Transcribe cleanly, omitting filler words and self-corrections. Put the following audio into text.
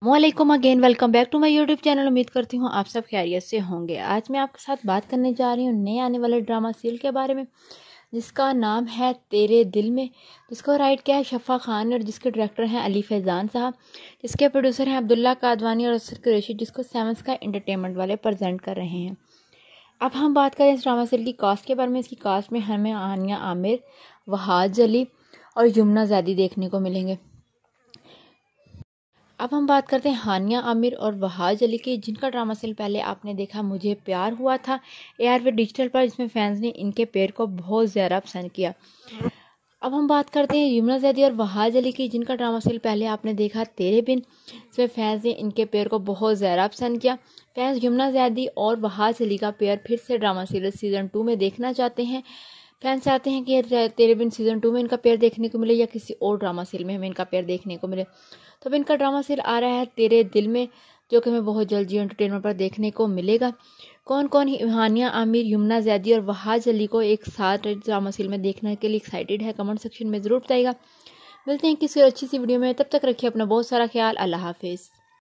वालेकुम again, welcome back to my YouTube channel. उम्मीद करती हूँ आप सब खैरियत से होंगे। आज मैं आपके साथ बात करने जा रही हूँ नए आने वाले ड्रामा सीरियल के बारे में, जिसका नाम है तेरे दिल में, जिसको राइट किया है शफ़ा खान ने और जिसके डायरेक्टर हैं अली फैज़ान साहब, जिसके प्रोड्यूसर हैं अब्दुल्ला कादवानी और असर कुरैशी, जिसको सेवन स्काई एंटरटेनमेंट वाले प्रेजेंट कर रहे हैं। अब हम बात करें इस ड्रामा सीरियल की कास्ट के बारे में। इसकी कास्ट में हमें हानिया आमिर, वहाज अली और यमुना ज़ैदी देखने को मिलेंगे। अब हम बात करते हैं हानिया आमिर और वहाज अली की, जिनका ड्रामा सीरियल पहले आपने देखा मुझे प्यार हुआ था ARV डिजिटल पर, जिसमें फैंस ने इनके पेयर को बहुत ज़्यादा पसंद किया। अब हम बात करते हैं यमुना ज़ैदी और वहाज अली की, जिनका ड्रामा सीरियल पहले आपने देखा तेरे बिन, जिसमें फैंस ने इनके पेयर को बहुत ज़्यादा पसंद किया। फैंस यमुना ज़ैदी और वहाज अली का पेयर फिर से ड्रामा सीरियल सीज़न 2 में देखना चाहते हैं। फैंस चाहते हैं कि तेरे बिन सीज़न 2 में इनका पेयर देखने को मिले या किसी और ड्रामा सीरियल में हमें इनका पेयर देखने को मिले। तो अब इनका ड्रामा सीरियल आ रहा है तेरे दिल में, जो कि हमें बहुत जल्द जियो एंटरटेनमेंट पर देखने को मिलेगा। कौन कौन हानिया आमिर, यमुना ज़ैदी और वहाज अली को एक साथ ड्रामा सीरियल में देखने के लिए एक्साइटेड है, कमेंट सेक्शन में ज़रूर बताइएगा। मिलते हैं किसी अच्छी सी वीडियो में, तब तक रखिए अपना बहुत सारा ख्याल। अल्लाह हाफिज़।